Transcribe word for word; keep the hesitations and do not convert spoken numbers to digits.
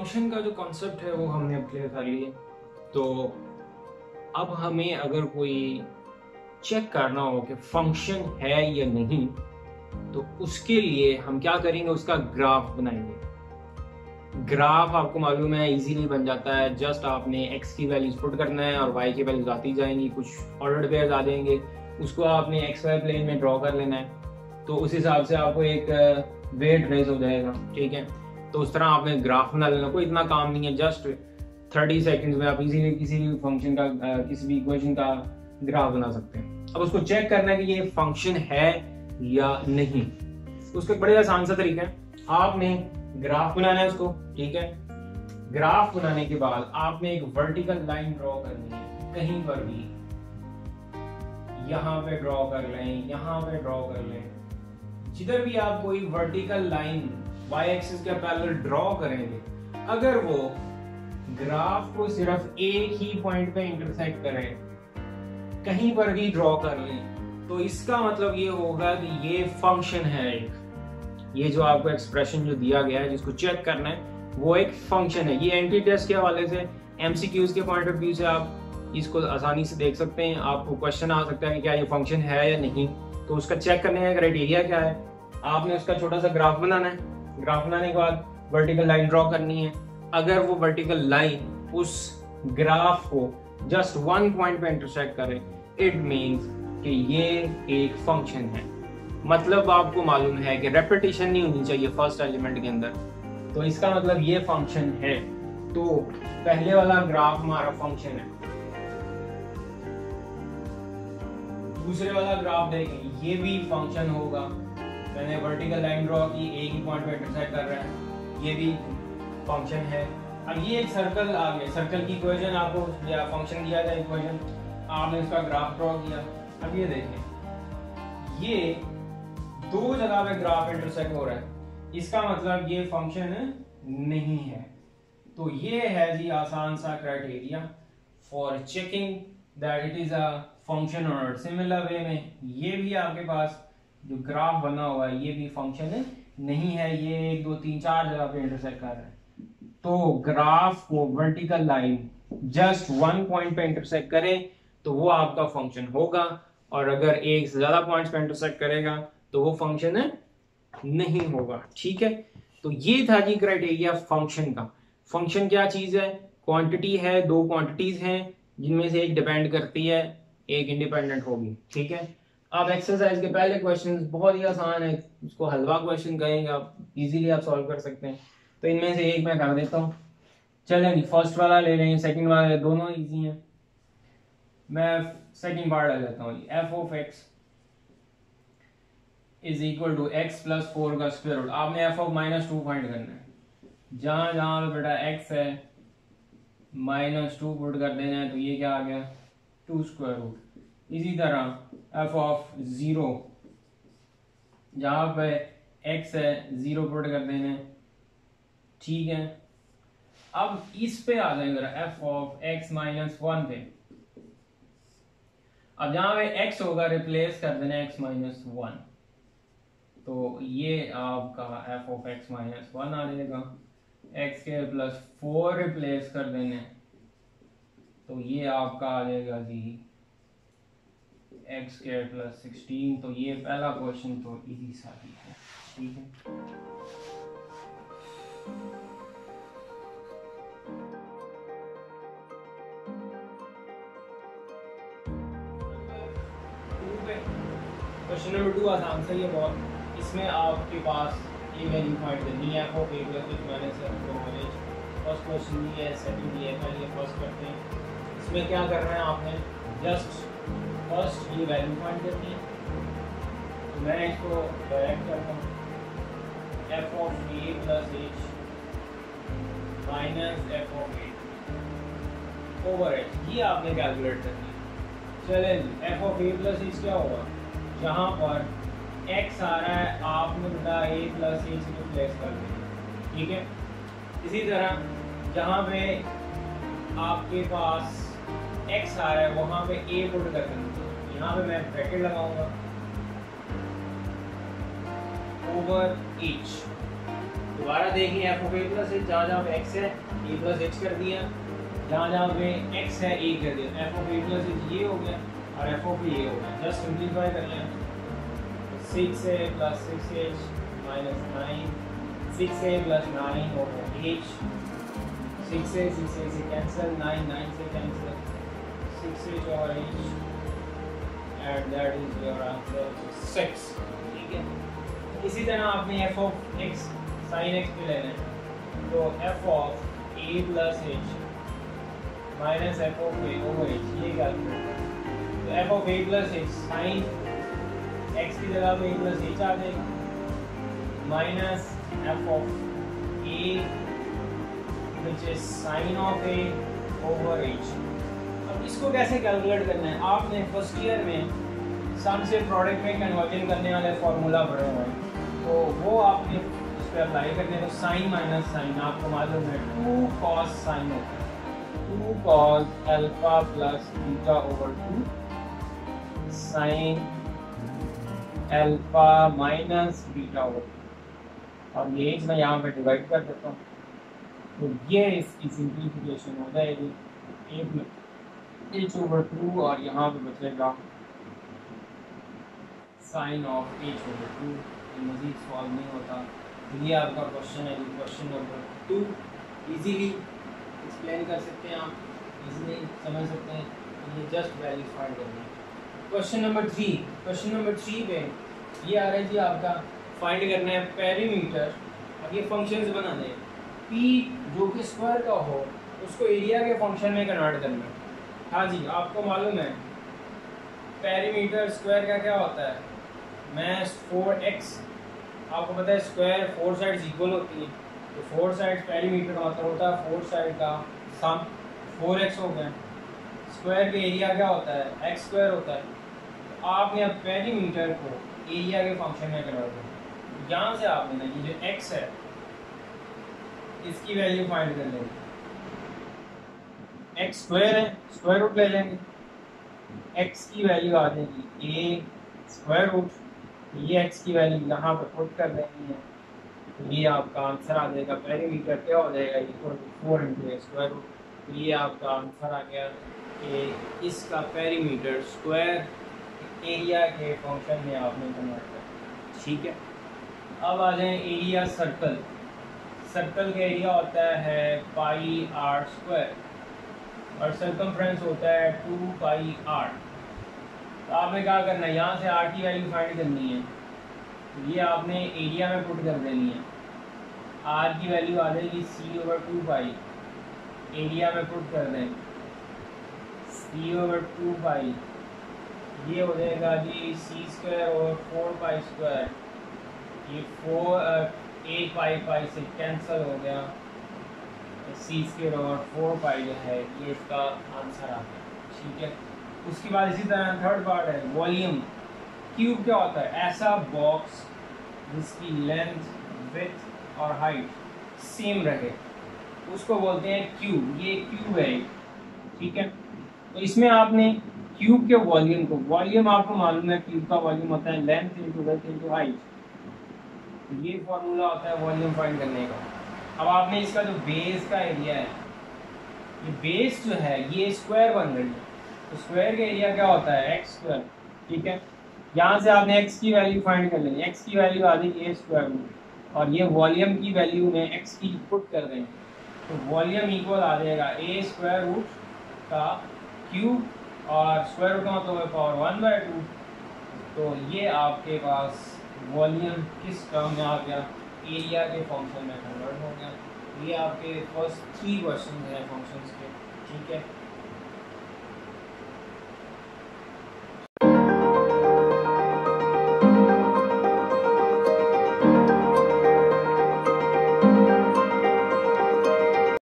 Function का जो concept है वो हमने अब क्लियर कर लिया। तो अब हमें अगर कोई चेक करना हो कि फंक्शन है या नहीं, तो उसके लिए हम क्या करेंगे, उसका ग्राफ बनाएंगे। ग्राफ आपको मालूम है इजीली बन जाता है, जस्ट आपने x की वैल्यूज पुट करना है और y की वैल्यूज आती जाएंगी, कुछ ऑर्डर्ड पेयर्स आ जाएंगे, उसको आपने एक्स वाई प्लेन में ड्रॉ कर लेना है। तो उस हिसाब से आपको एक वेट रेज हो जाएगा, ठीक है। तो उस तरह आपने ग्राफ बना लेना, कोई इतना काम नहीं है, जस्ट थर्टी सेकेंड्स में आप इजीली किसी भी फंक्शन का किसी भी इक्वेशन का ग्राफ बना सकते हैं। अब उसको चेक करना है कि ये फंक्शन है या नहीं। उसका बड़े आसान सा तरीका है, आपने ग्राफ बनाना है उसको, ठीक है। ग्राफ बनाने के बाद आपने एक वर्टिकल लाइन ड्रॉ करनी है, कहीं पर भी यहाँ पे ड्रॉ कर लें, यहाँ पे ड्रॉ कर लें, जिधर भी आप कोई वर्टिकल लाइन y एक्सिस के पैरेलल ड्रॉ करेंगे, अगर वो ग्राफ को सिर्फ एक ही पॉइंट पे इंटरसेक्ट करे, कहीं पर भी ड्रॉ कर लें, तो इसका मतलब ये होगा कि ये फंक्शन है एक। ये जो आपको एक्सप्रेशन जो दिया गया है जिसको चेक करना है वो एक फंक्शन है। ये एंटी टेस्ट के हवाले से, एमसीक्यूज के पॉइंट ऑफ व्यू से आप इसको आसानी से देख सकते हैं। आपको क्वेश्चन आ सकता है कि क्या ये फंक्शन है या नहीं, तो उसका चेक करने का क्राइटेरिया क्या है, आपने उसका छोटा सा ग्राफ बनाना है। ग्राफ बनाने के बाद वर्टिकल लाइन ड्रॉ करनी है। अगर वो वर्टिकल लाइन उस ग्राफ को जस्ट वन पॉइंट पे इंटरसेक्ट करे, इट मींस कि ये एक फंक्शन है। मतलब आपको मालूम है कि रेपिटेशन नहीं होनी चाहिए फर्स्ट एलिमेंट के अंदर, तो इसका मतलब ये फंक्शन है। तो पहले वाला ग्राफ हमारा फंक्शन है, दूसरे वाला ग्राफ देखें ये भी फंक्शन होगा। मैंने वर्टिकल लाइन ड्रॉ की, एक ही पॉइंट पे इंटरसेक्ट कर रहा है, ये भी फंक्शन है। अब ये एक सर्कल आ गया, सर्कल की इक्वेशन आपको या फंक्शन दिया था इक्वेशन, आपने उसका ग्राफ ड्रॉ किया। अब ये देखें, ये दो जगह पे ग्राफ इंटरसेक्ट हो रहा है, इसका मतलब ये फंक्शन नहीं है। तो ये है जी आसान सा criteria for checking that it is a function और नॉट। सिमिलर वे में ये भी आपके पास जो ग्राफ बना हुआ है ये भी फंक्शन नहीं है, ये एक दो तीन चार जगह पे इंटरसेक्ट कर रहा है। तो ग्राफ को vertical line just one point पे इंटरसेक्ट करे तो वो आपका फंक्शन होगा, और अगर एक से ज्यादा पॉइंट्स पे इंटरसेक्ट करेगा तो वो फंक्शन नहीं होगा, ठीक है। तो ये था जी क्राइटेरिया फंक्शन का। फंक्शन क्या चीज है, क्वांटिटी है, दो क्वांटिटीज हैं जिनमें से एक डिपेंड करती है, एक इंडिपेंडेंट होगी, ठीक है। अब एक्सरसाइज के पहले क्वेश्चन बहुत ही आसान है, उसको हलवा क्वेश्चन कहेंगे, आप इजीली आप सॉल्व कर सकते हैं। तो इनमें से एक मैं कर देता हूँ, चलें फर्स्ट वाला ले लें, सेकंड वाला, दोनों इजी हैं। मैं सेकंड पार्ट ले लेता हूँ, f of x is equal to x plus four का स्क्वायर रूट। आपने f of minus two find करना है, जहां जहां पे बेटा एक्स है माइनस टू पुट कर देना है, तो ये क्या आ गया, टू स्क्वायर रूट। इसी तरह एफ ऑफ जीरो, जहां पे एक्स है जीरो पुट कर देना है, ठीक है। अब इस पे आ जाएंगे f of x minus one पे, अब जहां पे एक्स होगा रिप्लेस कर देना एक्स माइनस वन, तो ये आपका f of x minus one आ जाएगा। एक्स के प्लस फोर रिप्लेस कर देने, तो ये आपका आ जाएगा जी एक्स के प्लस सिक्सटीन। तो ये पहला क्वेश्चन तो इजी सा ही है, ठीक है। क्वेश्चन नंबर टू आसान सा ही है बहुत। इसमें आपके पास ये वैल्यू फाइंड करनी है, f of a plus h minus f of h. First question ये है, सेकंड ये है, पहले फर्स्ट करते हैं। इसमें क्या करना है आपने, जस्ट फर्स्ट ये वैल्यू फाइंड करनी है। तो मैं इसको डायरेक्ट करता हूँ, f of a plus h minus f of a over h, ये आपने कैलकुलेट करनी है। चले f of a plus h क्या होगा, जहाँ पर x आ रहा है आपने बेटा a प्लस ए से रिप्लेस कर देना, ठीक है। इसी तरह जहाँ पे आपके पास x आ रहा है वहाँ पे a पुट कर देना, यहाँ पे मैं ब्रैकेट लगाऊंगा ओवर h। दोबारा देखिए f of a plus h, जहाँ जहाँ पे एक्स है ए प्लस एच कर दिया, जहाँ जहाँ पे एक्स है ए कर दिया, f of a plus h ये हो गया और एफ ऑफ ए हो गया। जस्ट सिंप्लीफाई कर लें, six a plus six h minus nine, six a plus nine over h, six a six a से कैंसिल, नाइन नाइन से cancel, six h over h and that is your answer six. ठीक है, इसी तरह आपने f of x sine x पे लेना है, तो f of a plus h minus f of a over h ये कैलकुलेट करें। तो f of a plus H sine x की जगह पे ए प्लस एच आ जाएगा minus f of a which is sine of a over h. अब इसको कैसे कैलकुलेट करना है, आपने फर्स्ट ईयर में सम से प्रोडक्ट में कन्वर्जन करने वाले फार्मूला पढ़े हुए हैं, तो वो आपने उस पर अप्लाई करने तो साइन माइनस साइन आपको मालूम है टू कॉस साइन होता है, two cos alpha plus beta over two sine alpha minus beta over two, और ये मैं यहाँ पे डिवाइड कर देता हूँ, तो ये इसकी सिंप्लीफिकेशन हो जाएगी एक एच ओवर टू और यहाँ पे बचेगा sine of h over two. मज़ीद सॉल्व नहीं होता, तो ये आपका क्वेश्चन है, question number two. Easily explain कर सकते हैं आप, इजीली समझ सकते हैं, ये जस्ट वैल्यू फाइंड करनी है। Question number three, question number three पे ये आ रहा है जी आपका फाइंड करना है पेरीमीटर। अब ये फंक्शंस बनाने हैं, पी जो कि स्क्वायर का हो उसको एरिया के फंक्शन में कन्वर्ट करना है। हाँ जी, आपको मालूम है पेरीमीटर स्क्वायर का क्या होता है, मैं फोर एक्स, आपको पता है स्क्वायर फोर साइड्स इक्वल होती है, तो फोर साइड्स पेरीमीटर का मतलब होता है फोर साइड का सम, फोर एक्स हो गया। स्क्वायर के एरिया क्या होता है, एक्स स्क्वायर होता है। तो आपने अब पेरीमीटर को एरिया के फंक्शन में कन्वर्ट करना, यहाँ से आपने ना ये जो एक्स है इसकी वैल्यू फाइंड कर लेंगे, एक्स स्क्वायर है स्क्वायर रूट ले लेंगे, एक्स की वैल्यू आ जाएगी ए स्क्वायर रूट, ये एक्स की वैल्यू यहाँ पर पुट कर देनी है, तो ये आपका आंसर आ जाएगा। पेरीमीटर क्या हो जाएगा, equal to four into a square root, तो ये आपका आंसर आ गया कि इसका पेरीमीटर स्क्वायर एरिया के फंक्शन में आपने कन्वर्ट किया। ठीक है, अब आ जाए एरिया सर्कल। सर्कल का एरिया होता है पाई आर स्क्वायर और सर्कमफ्रेंस होता है टू पाई आर। तो आपने क्या करना है, यहाँ से आर की वैल्यू फाइंड करनी है, तो ये आपने एरिया में पुट कर देनी है। आर की वैल्यू आ जाएगी c over two pi, area में पुट कर दें सी ओवर टू पाई, ये हो जाएगा जी c square over four pi square, ये फोर एक पाई पाई से कैंसिल हो गया, c square over four pi जो है ये इसका आंसर आ गया। ठीक है, उसके बाद इसी तरह थर्ड पार्ट है वॉल्यूम। क्यूब क्या होता है, ऐसा बॉक्स जिसकी लेंथ विड्थ और हाइट सेम रहे, उसको बोलते हैं क्यूब। ये क्यूब है, ठीक है। तो इसमें आपने क्यूब के वॉल्यूम को, वॉल्यूम आपको मालूम है क्यूब का वॉल्यूम होता है length into width into height, ये फॉर्मूला होता है वॉल्यूम फाइंड करने का। अब आपने इसका जो बेस का एरिया है, ये बेस जो है ये स्क्वायर बन रही है, तो स्क्वायर का एरिया क्या होता है एक्स स्क्वायर। ठीक है, यहाँ से आपने एक्स की वैल्यू फाइंड कर लेंगे, एक्स की वैल्यू आ जाएगी ए स्क्वायर रूट और ये वॉल्यूम की वैल्यू में एक्स की पुट कर देंगे, तो वॉल्यूम इक्वल आ जाएगा ए स्क्वायर रूट का क्यूब और स्क्वायर रूट का मतलब पावर वन बाई टू। तो ये आपके पास वॉल्यूम किस टर्म में आ गया, एरिया के फंक्शन में कन्वर्ट हो गया। ये आपके फर्स्ट थ्री क्वेश्चन हैं फंक्शंस के। ठीक है।